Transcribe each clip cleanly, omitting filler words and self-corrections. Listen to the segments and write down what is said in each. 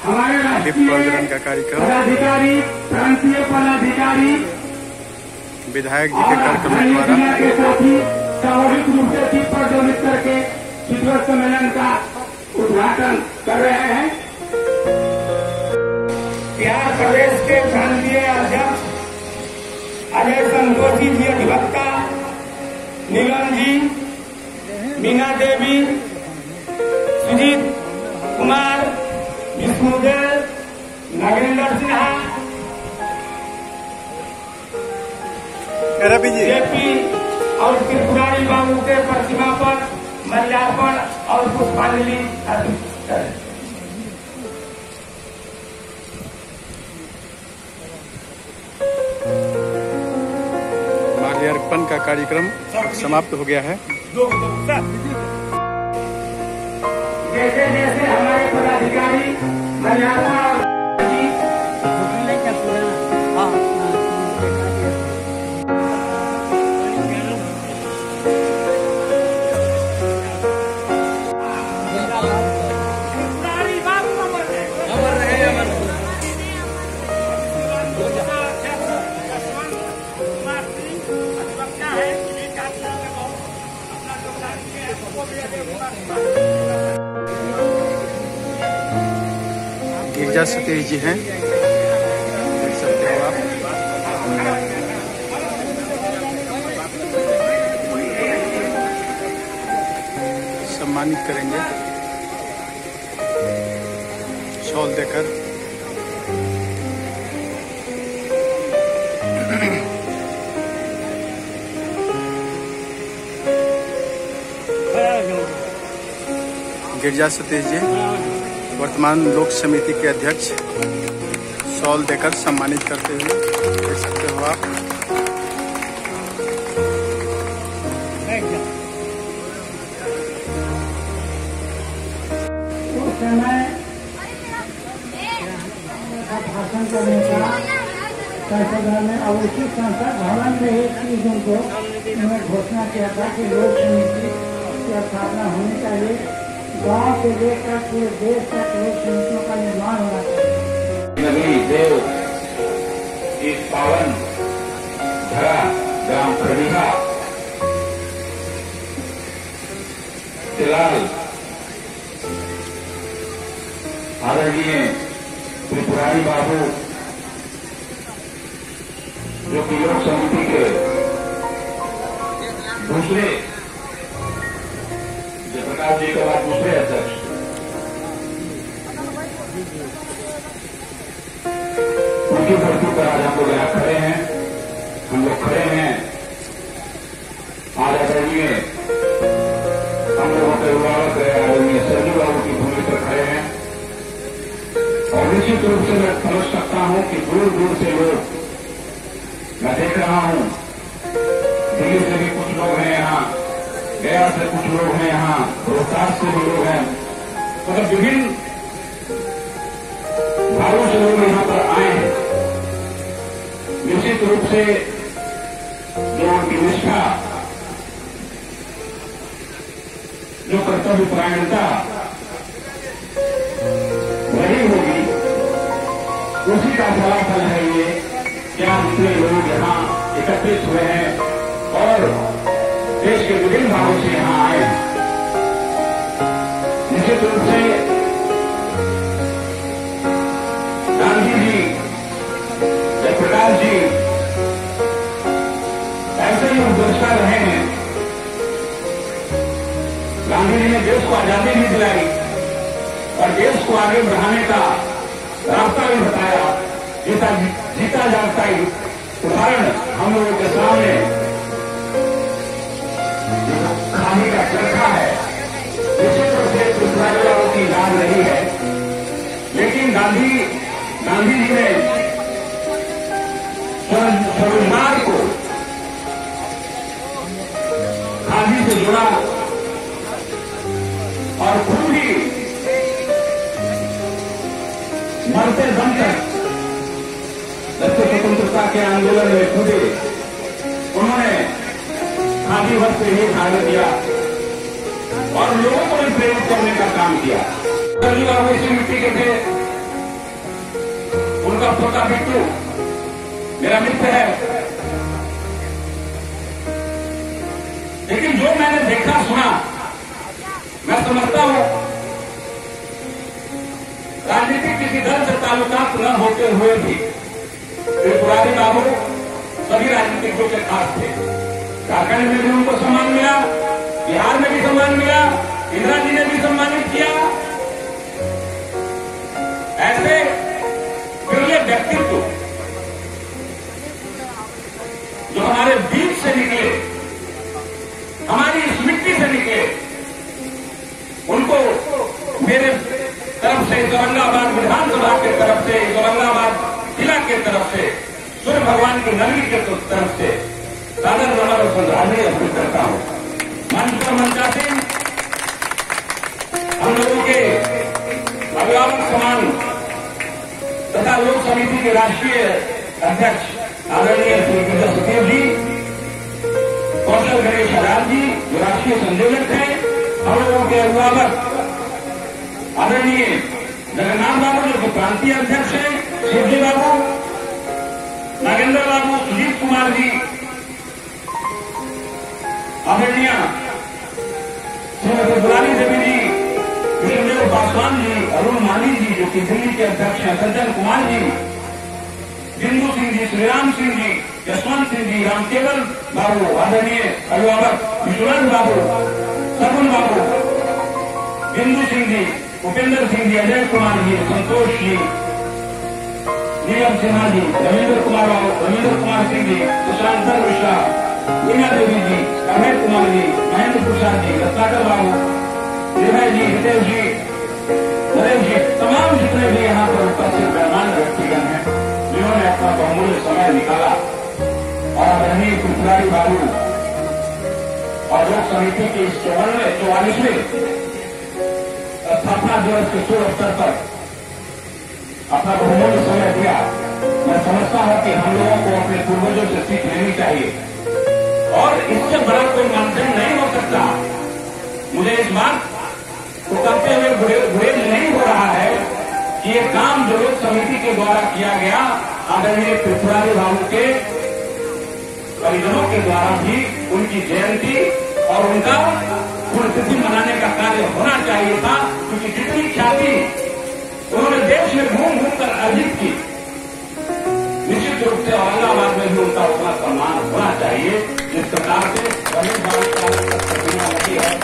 हमारे दीप प्रज्वलन का कार्यक्रम पदाधिकारी, प्रांतीय पदाधिकारी, विधायक जी के कार्यक्रम द्वारा के साथी सामूहिक रूप से दीप प्रज्वलित करके शिखर सम्मेलन का उद्घाटन कर रहे हैं। बिहार प्रदेश के प्रांतीय अध्यक्ष अजय संतोषी जी, अधिवक्ता नीलम जी, मीना देवी, सुजीत कुमार, विष्णुदेव, नागेंद्र सिन्हा, जेपी और त्रिपुरारी बाबू के प्रतिमा पर माल्यार्पण और पुष्पांजलि अर्पित करें। माल्यार्पण का कार्यक्रम समाप्त हो गया है। जैसे जैसे हमारे पदाधिकारी माल्यार्पण गिरजा सतीश जी हैं, देख सकते हो आप। सम्मानित करेंगे शॉल देकर। गिरजा सतीश जी वर्तमान लोक समिति के अध्यक्ष, शॉल देकर सम्मानित करते हुए देख सकते हो आप। उस समय भाषण करने का संसद में और उसी संसद भवन में एक चीज उनको उन्होंने घोषणा किया था कि लोक समिति की स्थापना होनी चाहिए। गांव से लेकर पूरे देश तक लोक समितियों का निर्माण होना चाहिए। नगरी देव इस पावन धरा ग्राम प्रदीहा फिलहाल आदरणीय त्रिपुरारी बाबू जो कि लोक समिति के दूसरे जयप्रकाश जी के बाद दूसरे अध्यक्ष, उनकी धरती पर आज हम लोग यहाँ खड़े हैं। हम लोग खड़े हैं आज आदरणीय हम लोगों के अभिभावक आदरणीय सरजू बाबू की भूमि पर खड़े हैं। और निश्चित रूप से मैं समझ सकता हूं कि दूर दूर से लोग, मैं देख रहा हूं दिल्ली से भी कुछ लोग हैं यहाँ, गया से कुछ लोग हैं यहाँ, रोहतास से भी लोग हैं, मतलब विभिन्न भागों से लोग यहाँ पर आए हैं। निश्चित रूप से जो उनकी निष्ठा, जो कर्तव्य परायणता वही होगी, उसी का फलाफल है ये क्या इतने लोग यहाँ एकत्रित हुए हैं और देश के विभिन्न भागों से यहाँ आए हैं। निश्चित रूप से गांधी जी, जयप्रकाश जी ऐसे ही उपदेष्टा रहे हैं। गांधी जी ने देश को आजादी भी दिलाई और देश को आगे बढ़ाने का रास्ता भी बताया। जिसका जीता जाता उदाहरण हम लोगों के सामने खाने का चरखा है, निश्चित रूप से त्रिपुरारियों की याद नहीं है। लेकिन गांधी जी ने स्वरोजगार को खादी से जुड़ा और खुद ही मरते दम तक स्वतंत्रता के आंदोलन में खुदे उन्होंने खादी वस्त्र ही धारण किया और लोगों को भी प्रेरित करने का काम किया। बाबू इसी मिट्टी के थे, और छोटा बिट्टू मेरा मित्र है, लेकिन जो मैंने देखा सुना, मैं समझता हूं राजनीतिक किसी दल से ताल्लुकात न होते हुए भी त्रिपुरारी बाबू सभी राजनीतिज्ञों के खास थे। झारखंड में भी उनको सम्मान मिला, बिहार में भी सम्मान मिला, इंदिरा जी ने भी सम्मानित किया। ऐसे प्रिय व्यक्तित्व जो हमारे बीच से निकले, हमारी इस मिट्टी से निकले, उनको मेरे तरफ से, औरंगाबाद विधानसभा के तरफ से, औरंगाबाद जिला के तरफ से, सूर्य भगवान की नगरी के तरफ से सादर नमन और श्रद्धांजलि अर्पित करता हूं। मंच पर मंचासीन हम लोगों के अभिभावक समान तथा लोक समिति के राष्ट्रीय अध्यक्ष आदरणीय श्री गिरजा सतीश जी, कौशल गणेश आजाद जी जो राष्ट्रीय संयोजक हैं, हम लोगों के अभिभावक आदरणीय जगन्नाथ बाबू जो प्रांतीय अध्यक्ष हैं, शिवजी बाबू, नागेंद्र बाबू, सुजीत कुमार जी, आदरणीय श्रीमती दुलारी देवी जी, कृष्णदेव पासवान जी, अरुण माली जी जो कि दिल्ली के अध्यक्ष हैं, सज्जन कुमार जी, बिंदु सिंह जी, श्रीराम सिंह जी, यशवंत सिंह जी, रामकेवल बाबू, आदरणीय अभिभावक विश्वनाथ बाबू, सगुन बाबू, बिंदु सिंह जी, उपेंद्र सिंह जी, अजय कुमार जी, संतोष जी, नीलम सिन्हा जी, रविंद्र कुमार सिंह जी, सुशांत मिश्रा, मीना देवी जी, अभय कुमार जी, महेंद्र प्रसाद जी, रत्नाकर बाबू, विनय जी, हितेश जी, नरेश जी, तमाम जितने भी यहाँ पर उपस्थित मेहमान व्यक्तिगण हैं, जिन्होंने अपना बहुमूल्य समय निकाला और आदरणीय त्रिपुरारी बाबू और लोक समिति के इस 44वें स्थापना दिवस के शुभ अवसर पर अपना बहुमूल्य समय दिया। मैं समझता हूं कि हम लोगों को अपने पूर्वजों से सीख लेनी चाहिए और इससे बड़ा कोई मानदंड नहीं हो सकता। मुझे इस बात को करते हुए गुरेज नहीं हो रहा है कि ये काम जो लोक समिति के द्वारा किया गया, आदरणीय त्रिपुरारी बाबू के परिजनों के द्वारा भी उनकी जयंती और उनका पुण्यतिथि मनाने का कार्य होना चाहिए था, क्योंकि जितनी ख्याति उन्होंने देश में घूम घूम कर अर्जित की, निश्चित रूप से औरंगाबाद में भी उनका उतना सम्मान होना चाहिए जिस प्रकार से रमेश बाबू का प्रतिमा लगी है।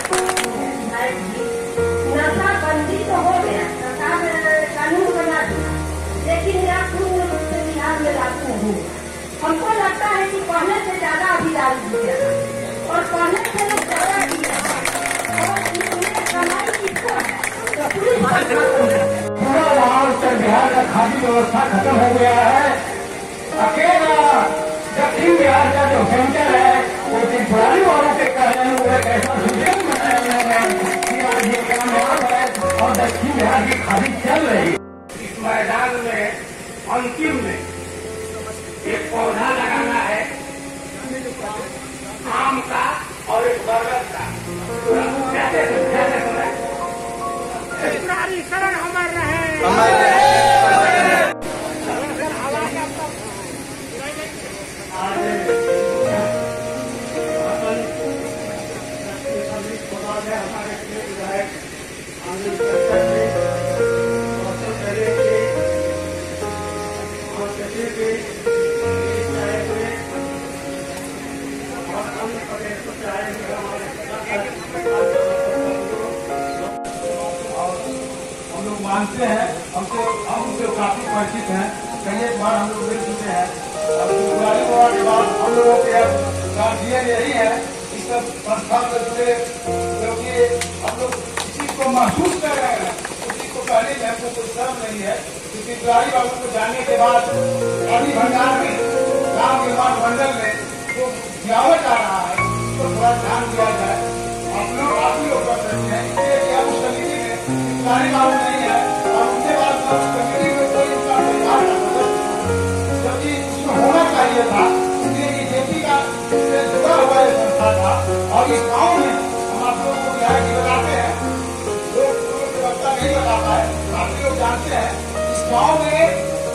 नशाबंदी तो हो गया, सरकार ने कानून बना दिया, लेकिन यह पूर्ण रूप से बिहार में लागू नहीं। हमको लगता है कि पहले से ज्यादा अभी लागू किया और पहले से लोग ज्यादा किया और उन्हें कमाई किसको है तो पूरा वहाँ उत्तर बिहार का खादी व्यवस्था खत्म हो गया है। अकेला दक्षिण बिहार का जो सेंटर है वो त्रिपुरारी वालों के कह रहे हैं, वो एक ऐसा सुजन बनाया कि आज ये काम है और दक्षिण बिहार की खादी चल रही। इस मैदान में अंतिम में एक पौधा लगाना है आम का और एक बरगद का। शरण हमार रहे। हमारे विधायक हम लोग मानते हैं, हम उनसे काफी परिचित हैं, कई एक बार हम लोग मिल चुके हैं और त्रिपुरारी बाबा के बाद हम लोगों के गार्जियन यही है इस सब संस्था से जुड़े, क्योंकि हम लोग इस चीज को महसूस कर रहे हैं। उस चीज को पहले में हमको कोई शर्म नहीं है, क्योंकि त्रिपुरारी बाबू को जानने के बाद अभी भंडार में राम निर्माण मंडल में जो गिरावट आ रहा है उसको थोड़ा ध्यान दिया जाए। आप लोग कर सकते हैं, इसलिए उस समिति में त्रिपुरारी बाबू नहीं है और उसके बाद कमेटी में कोई उसका व्यवहार न हो, जबकि उसमें होना चाहिए था। इसलिए बीजेपी का से जुड़ा हुआ ये संस्था था और इस गाँव में हम आप लोगों को क्या है बताते हैं, लोग वक्ता नहीं बताता है, आप लोग जानते हैं इस गाँव में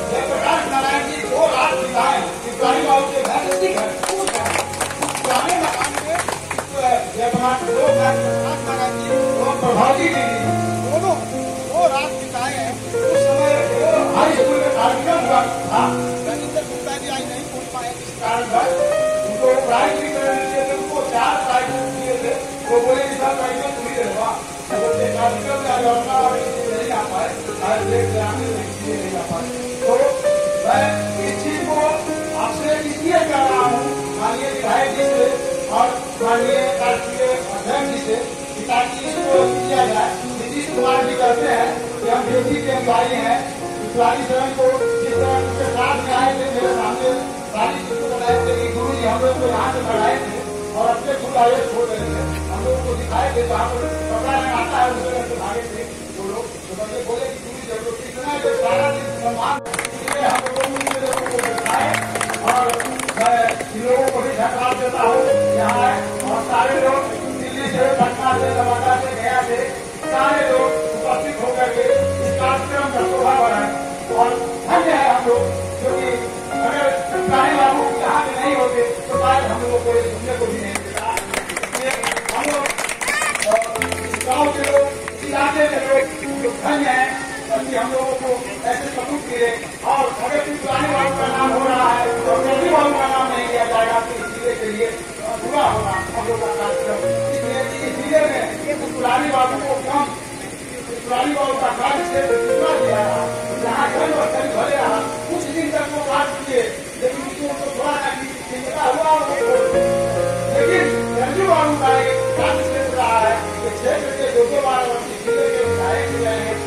जयप्रकाश नारायण जी 2 रात बिताए शिवरानी बाबू के घर नजदीक है, पुराने मकान में जयप्रकाश नारायण जी और प्रभावती दीदी दोनों 2 रात बिताए हैं। उस समय हाई स्कूल में कार्यक्रम हुआ था, रविंद्र गुप्ता जी आज नहीं पहुंच पाए किस कारणवश, उनको प्राइज वितरण दिए थे, उनको 4 प्राइज दिए थे। वो बोले कि साहब प्राइज में तुम्हें देगा, कार्यक्रम में नहीं आ पाए, नहीं आ पाए। तो मैं इस चीज को आपसे इसलिए कह रहा हूँ माननीय विधायक जी से और माननीय राष्ट्रीय अध्यक्ष जी से, ताकि इसको किया जाए। नीतीश कुमार जी कहते हैं कि हम देशी के एम्प्लॉई हैं, इस्लामी शरण को जिस तरह उनके साथ में आए थे, मेरे सामने सारी चीजों बताए थे कि गुरु जी हम लोग को यहाँ से बढ़ाए थे और अपने खुद आगे छोड़ रहे थे, हम लोग को दिखाए थे जहाँ पर कपड़ा लगाता है उस तरह से भागे थे वो लोग। तो बच्चे बोले कि गुरु जब लोग कितना है सारा दिन सम्मान, इसलिए हम लोगों को दिखाए और मैं इन लोगों को भी धन्यवाद देता हूँ यहाँ है। और सारे लोग दिल्ली से, पटना से, नवादा से, गया से सारे लोग उपस्थित होकर के इस कार्यक्रम का शोभा बढ़ाए और धन्य है हम लोग, क्योंकि अगर गाने बाबू यहाँ के नहीं होते तो शायद हम लोगों को सुनने को भी नहीं मिलता। हम लोग गाँव के लोग, इलाके के लोग धन्य है कि हम लोगों को ऐसे सबूत मिले। और अगर पुराने बाबू का नाम हो रहा है और नदी बाबू का नाम नहीं लिया जाएगा तो इस जिले के लिए बुरा होगा हम लोग का कार्यक्रम। इसलिए इस जिले में पुराने बाबू को कम, पुराने बाबू का कार्य क्षेत्र दूसरा दिया रहा, जहाँ घर और घर भरे रहा, कुछ दिन तक वो कार्य किए, लेकिन उसको थोड़ा सा चिंता हुआ। लेकिन रंजू बाबू का एक कार्य क्षेत्र रहा है कि क्षेत्र के 2 बार जिले के विधायक रहे हैं।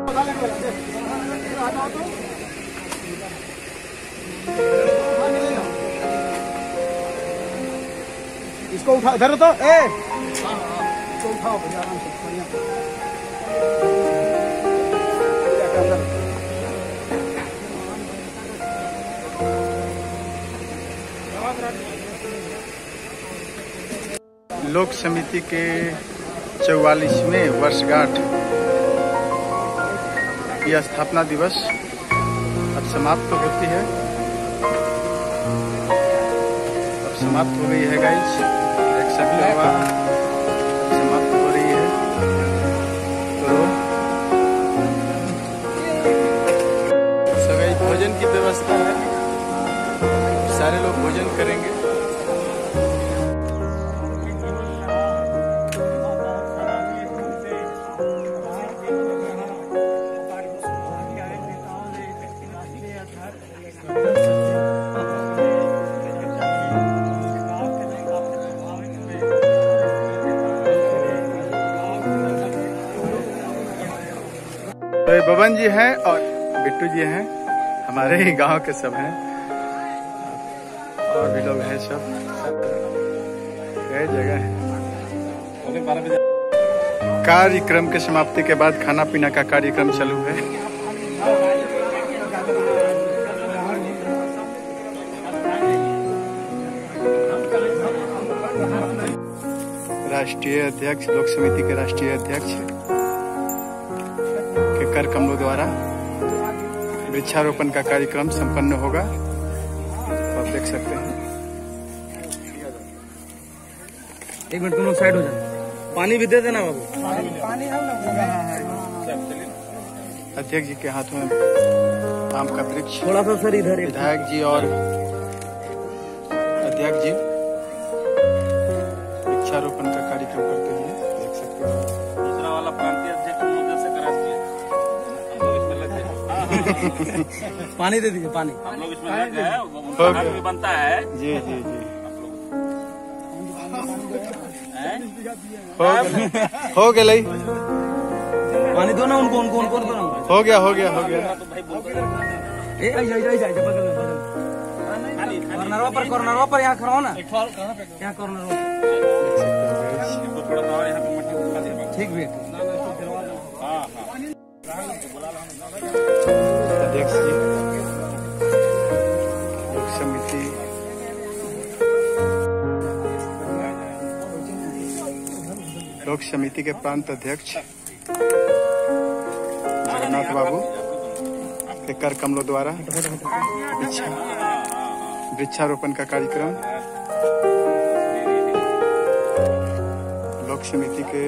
इसको उठा, इधर तो इसको उठाओ भैया आराम से, बढ़िया। लोक समिति के 44वें वर्षगांठ की स्थापना दिवस अब समाप्त होती है, अब समाप्त हो गई है गाइस, देख सकते हो आप, समाप्त हो रही है। तो सभी भोजन की व्यवस्था है, सारे लोग भोजन करेंगे। तो ये बबन जी हैं और बिट्टू जी हैं, हमारे ही गांव के सब हैं, और भी लोग हैं, सब कई जगह है। कार्यक्रम के समाप्ति के बाद खाना पीना का कार्यक्रम चालू है। राष्ट्रीय अध्यक्ष, लोक समिति के राष्ट्रीय अध्यक्ष के कर कमलों द्वारा वृक्षारोपण का कार्यक्रम संपन्न होगा, तो आप देख सकते हैं। 1 मिनट तुम लोग साइड हो जाओ, पानी भी दे देना बाबू। अध्यक्ष जी के हाथ में आम का वृक्ष, थोड़ा सा सर इधर, विधायक जी और अध्यक्ष जी वृक्षारोपण का कार्यक्रम करते हुए देख सकते हैं। दूसरा वाला प्रांतीय अध्यक्ष हम लोग जैसे कराते हैं, हम लोग इसमें लगे हैं। पानी दे दीजिए, पानी हम लोग इसमें लग गए, उनका हक भी बनता है। जी जी जी, हो गया, पानी दो ना उनको, उनको दो ना। हो गया। तो भाई बोलते हैं कॉर्नर पर यहाँ खड़ा हो ना, यहाँ कॉर्नर थोड़ा सा यहाँ पे मट्टी उठा दे। ठीक भी। हाँ अध्यक्ष जी, लोक समिति लोक समिति के प्रांत अध्यक्ष जगन्नाथ बाबू के कर कमलों द्वारा वृक्षारोपण का कार्यक्रम लोक समिति के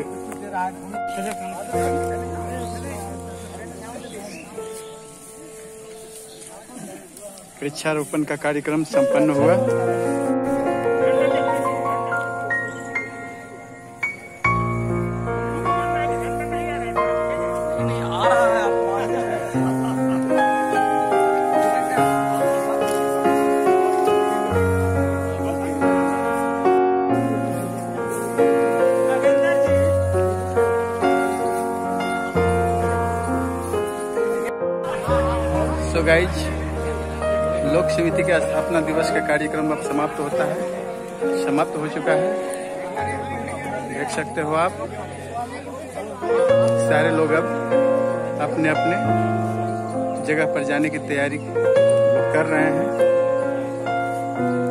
वृक्षारोपण का कार्यक्रम संपन्न हुआ। तो गाइज, लोक समिति के स्थापना दिवस का कार्यक्रम अब समाप्त हो चुका है। देख सकते हो आप, सारे लोग अब अपने अपने जगह पर जाने की तैयारी कर रहे हैं।